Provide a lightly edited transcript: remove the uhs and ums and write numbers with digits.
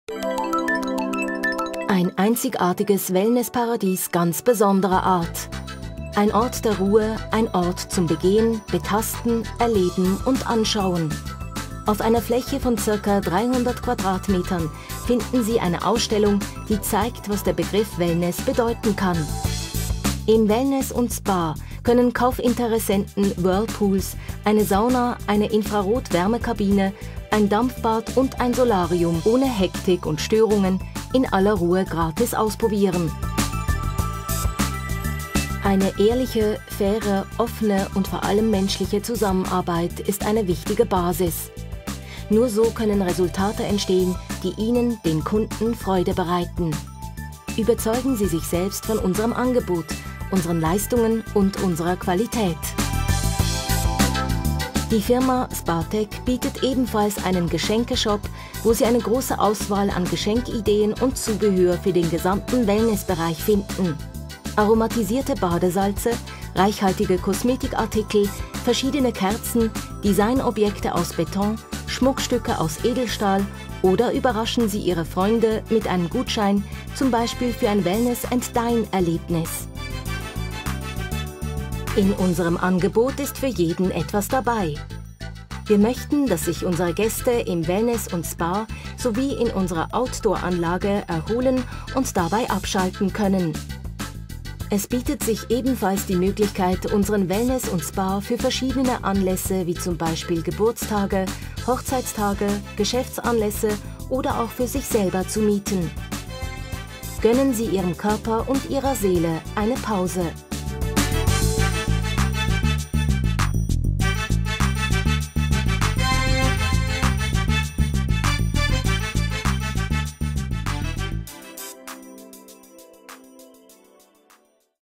Ein einzigartiges Wellnessparadies ganz besonderer Art. Ein Ort der Ruhe, ein Ort zum Begehen, Betasten, Erleben und Anschauen. Auf einer Fläche von ca. 300 Quadratmetern finden Sie eine Ausstellung, die zeigt, was der Begriff Wellness bedeuten kann. Im Wellness und Spa können Kaufinteressenten Whirlpools, eine Sauna, eine Infrarot-Wärmekabine, ein Dampfbad und ein Solarium ohne Hektik und Störungen in aller Ruhe gratis ausprobieren. Eine ehrliche, faire, offene und vor allem menschliche Zusammenarbeit ist eine wichtige Basis. Nur so können Resultate entstehen, die Ihnen, den Kunden, Freude bereiten. Überzeugen Sie sich selbst von unserem Angebot, unseren Leistungen und unserer Qualität. Die Firma Spartec bietet ebenfalls einen Geschenkeshop, wo Sie eine große Auswahl an Geschenkideen und Zubehör für den gesamten Wellnessbereich finden. Aromatisierte Badesalze, reichhaltige Kosmetikartikel, verschiedene Kerzen, Designobjekte aus Beton, Schmuckstücke aus Edelstahl oder überraschen Sie Ihre Freunde mit einem Gutschein, zum Beispiel für ein Wellness-and-Dine-Erlebnis. In unserem Angebot ist für jeden etwas dabei. Wir möchten, dass sich unsere Gäste im Wellness und Spa sowie in unserer Outdoor-Anlage erholen und dabei abschalten können. Es bietet sich ebenfalls die Möglichkeit, unseren Wellness und Spa für verschiedene Anlässe wie zum Beispiel Geburtstage, Hochzeitstage, Geschäftsanlässe oder auch für sich selber zu mieten. Gönnen Sie Ihrem Körper und Ihrer Seele eine Pause.